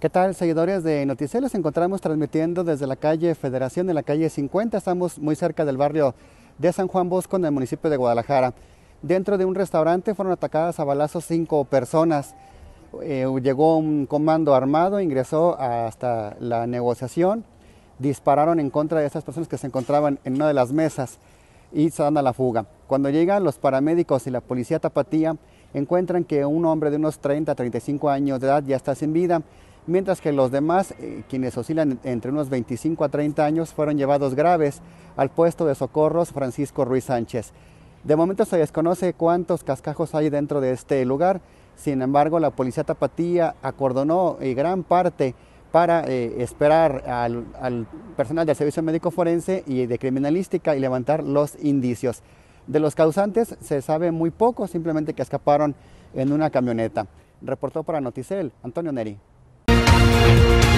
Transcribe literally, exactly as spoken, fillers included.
¿Qué tal, seguidores de Noticel? Nos encontramos transmitiendo desde la calle Federación, en la calle cincuenta. Estamos muy cerca del barrio de San Juan Bosco, en el municipio de Guadalajara. Dentro de un restaurante fueron atacadas a balazos cinco personas. Eh, llegó un comando armado, ingresó hasta la negociación, dispararon en contra de esas personas que se encontraban en una de las mesas y se dan a la fuga. Cuando llegan los paramédicos y la policía tapatía, encuentran que un hombre de unos treinta a treinta y cinco años de edad ya está sin vida, mientras que los demás, eh, quienes oscilan entre unos veinticinco a treinta años, fueron llevados graves al puesto de socorros Francisco Ruiz Sánchez. De momento se desconoce cuántos cascajos hay dentro de este lugar. Sin embargo, la policía tapatía acordonó eh, gran parte para eh, esperar al, al personal del Servicio Médico Forense y de Criminalística y levantar los indicios. De los causantes se sabe muy poco, simplemente que escaparon en una camioneta. Reportó para Noticel, Antonio Neri.